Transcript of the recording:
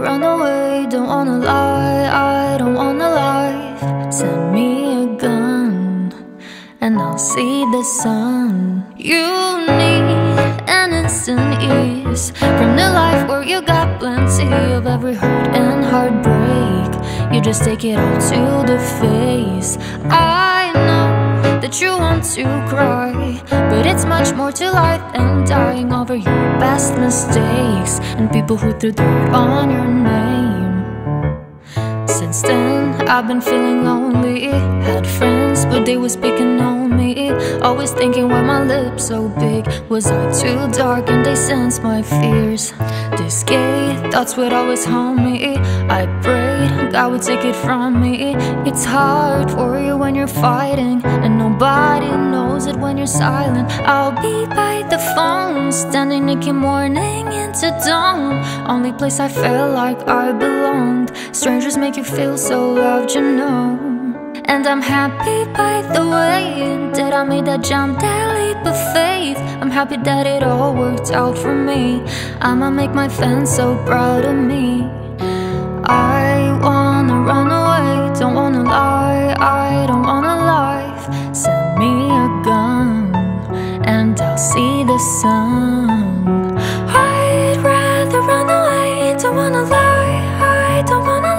run away, don't wanna lie, I don't want a life. Send me a gun, and I'll see the sun. You need an instant ease from the life where you got plenty of every hurt and heartbreak. You just take it all to the face. I know that you want to cry, but it's much more to life than dying over your past mistakes and people who threw dirt on your name. Since then, I've been feeling lonely. Had friends, but they was picking on me. Always thinking, why my lips so big? Was I too dark and they sensed my fears? These gay thoughts would always haunt me. I prayed God would take it from me. It's hard for you when you're fighting, and nobody knows it when you're silent. I'll be by the phone, standing naked morning into dawn. Only place I felt like I belonged. Strangers make you feel so loved, you know. And I'm happy by the way that I made that jump, that leap of faith. I'm happy that it all worked out for me. I'ma make my fans so proud of me. I wanna run away, don't wanna lie, I don't want a life. Send me a gun, and I'll see the sun. I'd rather run away, don't wanna lie, I don't wanna